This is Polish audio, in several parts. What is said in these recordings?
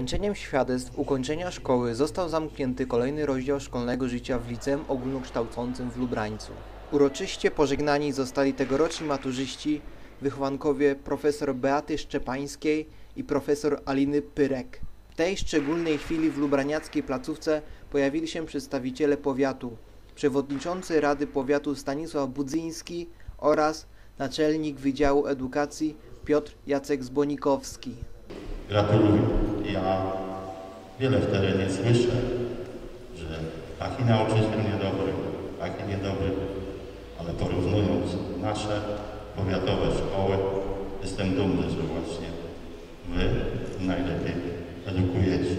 wręczeniem świadectw ukończenia szkoły został zamknięty kolejny rozdział szkolnego życia w Liceum Ogólnokształcącym w Lubrańcu. Uroczyście pożegnani zostali tegoroczni maturzyści, wychowankowie profesor Beaty Szczepańskiej i profesor Aliny Pyrek. W tej szczególnej chwili w lubraniackiej placówce pojawili się przedstawiciele powiatu, przewodniczący Rady Powiatu Stanisław Budzyński oraz naczelnik Wydziału Edukacji Piotr Jacek Zbonikowski. Gratuluję. Ja wiele w terenie słyszę, że taki nauczyciel niedobry, taki niedobry, ale porównując nasze powiatowe szkoły, jestem dumny, że właśnie wy najlepiej edukujecie.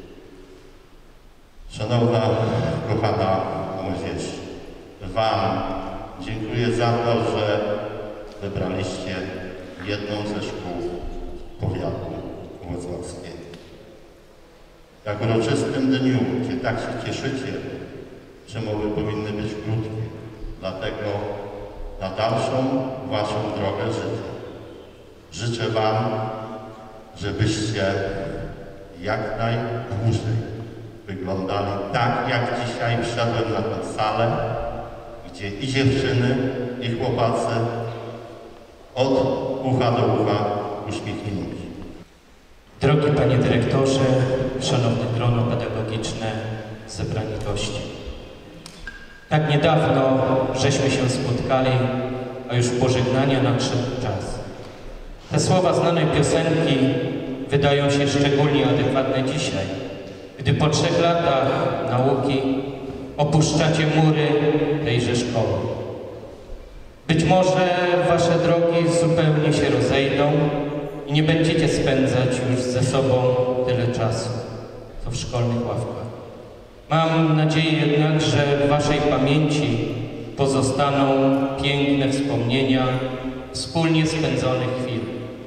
Szanowna, kochana młodzież, wam dziękuję za to, że wybraliście jedną ze szkół powiatu włocławskiego. Jak w uroczystym dniu, gdzie tak się cieszycie, przemowy powinny być krótkie, dlatego na dalszą waszą drogę życia życzę wam, żebyście jak najdłużej wyglądali tak, jak dzisiaj wszedłem na tę salę, gdzie i dziewczyny, i chłopacy od ucha do ucha uśmiechnięci. Drogi Panie Dyrektorze, Szanowne grono pedagogiczne, zebrani goście. Tak niedawno żeśmy się spotkali, a już pożegnania nadszedł czas. Te słowa znanej piosenki wydają się szczególnie adekwatne dzisiaj, gdy po 3 latach nauki opuszczacie mury tejże szkoły. Być może wasze drogi zupełnie się rozejdą i nie będziecie spędzać już ze sobą tyle czasu, co w szkolnych ławkach. Mam nadzieję jednak, że w waszej pamięci pozostaną piękne wspomnienia wspólnie spędzonych chwil.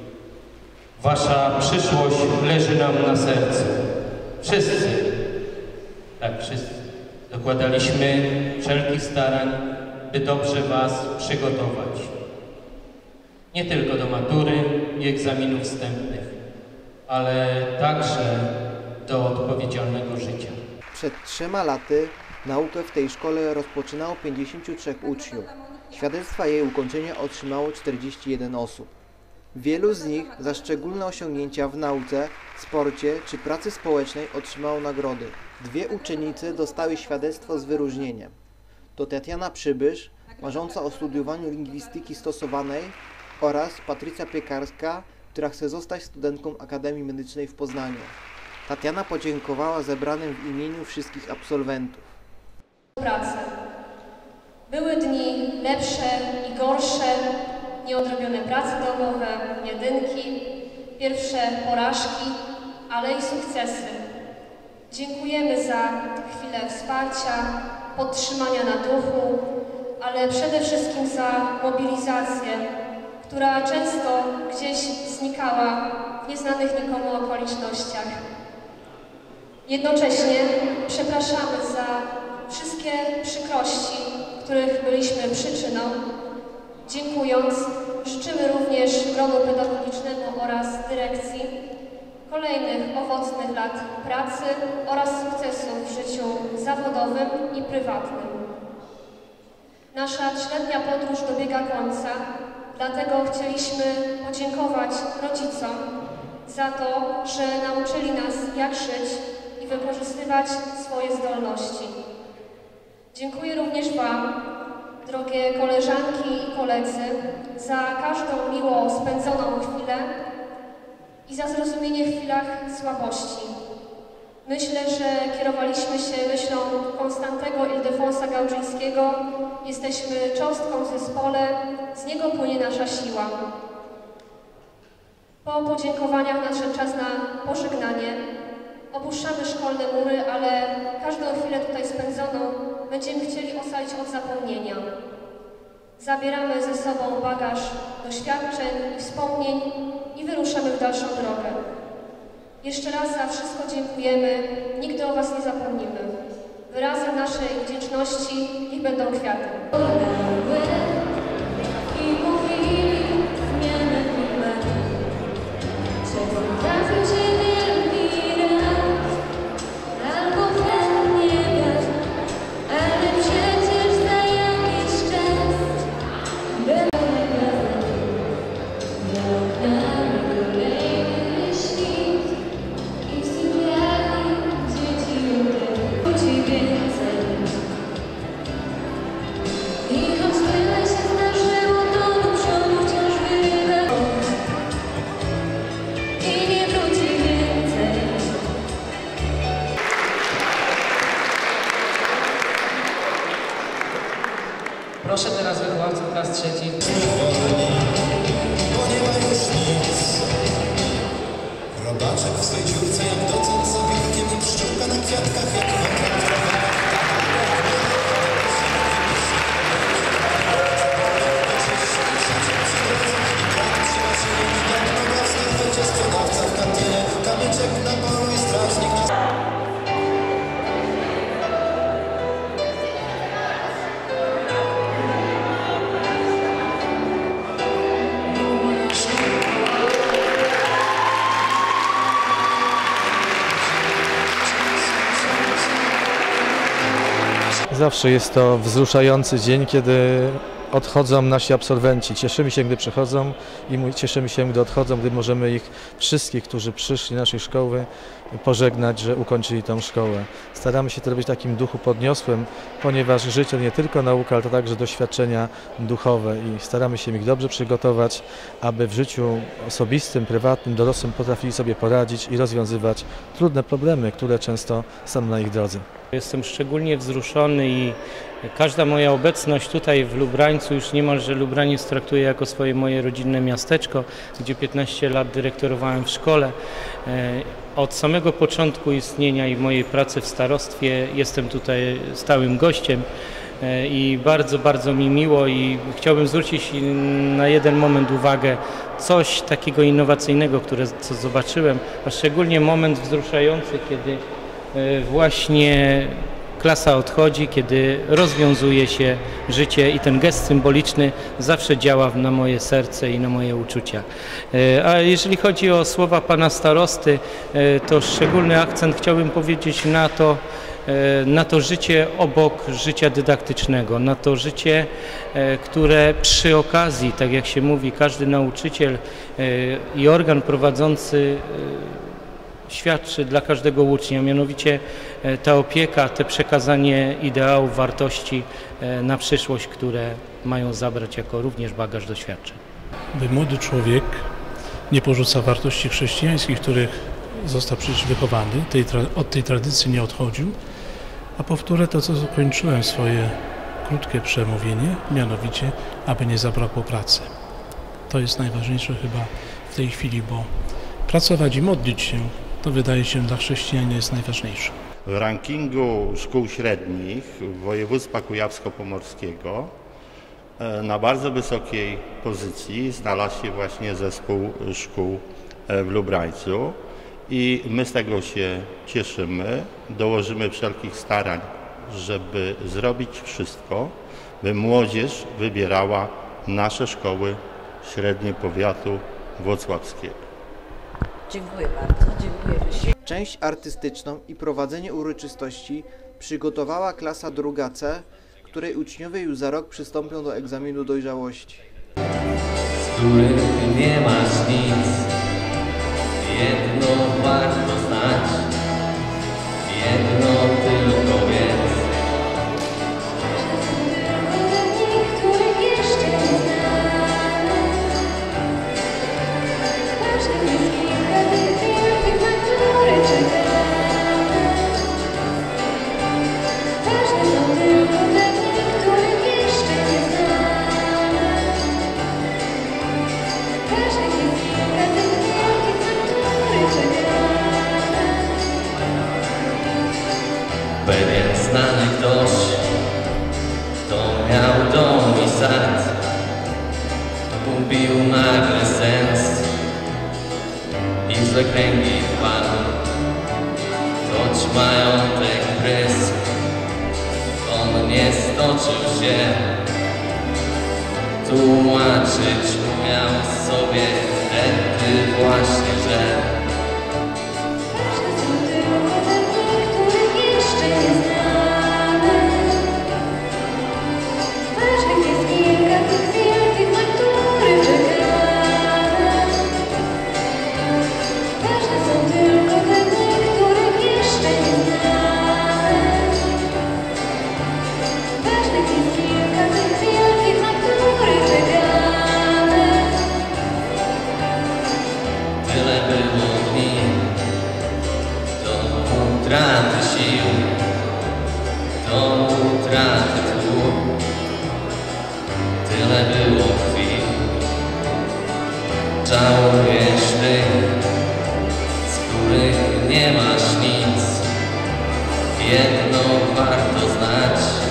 Wasza przyszłość leży nam na sercu. Wszyscy, tak wszyscy, dokładaliśmy wszelkich starań, by dobrze was przygotować. Nie tylko do matury i egzaminów wstępnych, ale także do odpowiedzialnego życia. Przed 3 laty naukę w tej szkole rozpoczynało 53 uczniów. Świadectwa jej ukończenia otrzymało 41 osób. Wielu z nich za szczególne osiągnięcia w nauce, sporcie czy pracy społecznej otrzymało nagrody. 2 uczennice dostały świadectwo z wyróżnieniem. To Tatiana Przybysz, marząca o studiowaniu lingwistyki stosowanej, oraz Patrycja Piekarska, która chce zostać studentką Akademii Medycznej w Poznaniu. Tatiana podziękowała zebranym w imieniu wszystkich absolwentów. Pracy. Były dni lepsze i gorsze, nieodrobione prace domowe, jedynki, pierwsze porażki, ale i sukcesy. Dziękujemy za chwilę wsparcia, podtrzymania na duchu, ale przede wszystkim za mobilizację, która często gdzieś znikała w nieznanych nikomu okolicznościach. Jednocześnie przepraszamy za wszystkie przykrości, których byliśmy przyczyną. Dziękując, życzymy również gronu pedagogicznemu oraz dyrekcji kolejnych owocnych lat pracy oraz sukcesów w życiu zawodowym i prywatnym. Nasza 3-letnia podróż dobiega końca, dlatego chcieliśmy podziękować rodzicom za to, że nauczyli nas, jak żyć i wykorzystywać swoje zdolności. Dziękuję również wam, drogie koleżanki i koledzy, za każdą miło spędzoną chwilę i za zrozumienie w chwilach słabości. Myślę, że kierowaliśmy się myślą Konstantego Ildefonsa Gałczyńskiego. Jesteśmy cząstką w zespole, z niego płynie nasza siła. Po podziękowaniach nadszedł czas na pożegnanie. Opuszczamy szkolne mury, ale każdą chwilę tutaj spędzoną będziemy chcieli ocalić od zapomnienia. Zabieramy ze sobą bagaż doświadczeń i wspomnień i wyruszamy w dalszą drogę. Jeszcze raz za wszystko dziękujemy, nigdy o was nie zapomnimy. Wyrazem naszej wdzięczności niech będą kwiaty. Trafił się wielki Proszę teraz wychowawców klas trzecich. Bo nie ma już nic. Robaczek w swej dziurce jak docent za biurkiem i pszczółka na kwiatkach jak wątka. Sprzedawca w kantynie, kamyczek na polu i strażnik na... Zawsze jest to wzruszający dzień, kiedy odchodzą nasi absolwenci. Cieszymy się, gdy przychodzą i cieszymy się, gdy odchodzą, gdy możemy ich wszystkich, którzy przyszli do naszej szkoły, pożegnać, że ukończyli tą szkołę. Staramy się to robić w takim duchu podniosłym, ponieważ życie to nie tylko nauka, ale to także doświadczenia duchowe i staramy się ich dobrze przygotować, aby w życiu osobistym, prywatnym, dorosłym potrafili sobie poradzić i rozwiązywać trudne problemy, które często są na ich drodze. Jestem szczególnie wzruszony i każda moja obecność tutaj w Lubrańcu, już niemalże Lubraniec traktuję jako swoje moje rodzinne miasteczko, gdzie 15 lat dyrektorowałem w szkole. Od samego początku istnienia i mojej pracy w starostwie jestem tutaj stałym gościem i bardzo, bardzo mi miło i chciałbym zwrócić na jeden moment uwagę, coś takiego innowacyjnego, co zobaczyłem, a szczególnie moment wzruszający, kiedy właśnie klasa odchodzi, kiedy rozwiązuje się życie i ten gest symboliczny zawsze działa na moje serce i na moje uczucia. A jeżeli chodzi o słowa pana starosty, to szczególny akcent chciałbym powiedzieć na to życie obok życia dydaktycznego, na to życie, które przy okazji, tak jak się mówi, każdy nauczyciel i organ prowadzący świadczy dla każdego ucznia, mianowicie ta opieka, te przekazanie ideałów, wartości na przyszłość, które mają zabrać jako również bagaż doświadczeń. By młody człowiek nie porzucał wartości chrześcijańskich, których został przecież wychowany, od tej tradycji nie odchodził, a powtórzę to, co zakończyłem swoje krótkie przemówienie, mianowicie, aby nie zabrakło pracy. To jest najważniejsze chyba w tej chwili, bo pracować i modlić się, to wydaje się dla chrześcijan jest najważniejsze. W rankingu szkół średnich województwa kujawsko-pomorskiego na bardzo wysokiej pozycji znalazł się właśnie zespół szkół w Lubrańcu i my z tego się cieszymy. Dołożymy wszelkich starań, żeby zrobić wszystko, by młodzież wybierała nasze szkoły średnie powiatu włocławskiego. Dziękuję bardzo, dziękuję. Część artystyczną i prowadzenie uroczystości przygotowała klasa druga C, której uczniowie już za rok przystąpią do egzaminu dojrzałości. Z których nie masz nic, jedno warto znać, jedno tylko wiedz. Pewien znany ktoś, kto miał dom i sad, gubił nagle sens i w złe kręgi wpadł. Choć majątek brysk, on nie stoczył się, tłumaczyć umiał sobie wtedy właśnie, że Żałujesz tych, z których nie masz nic. Jedno warto znać,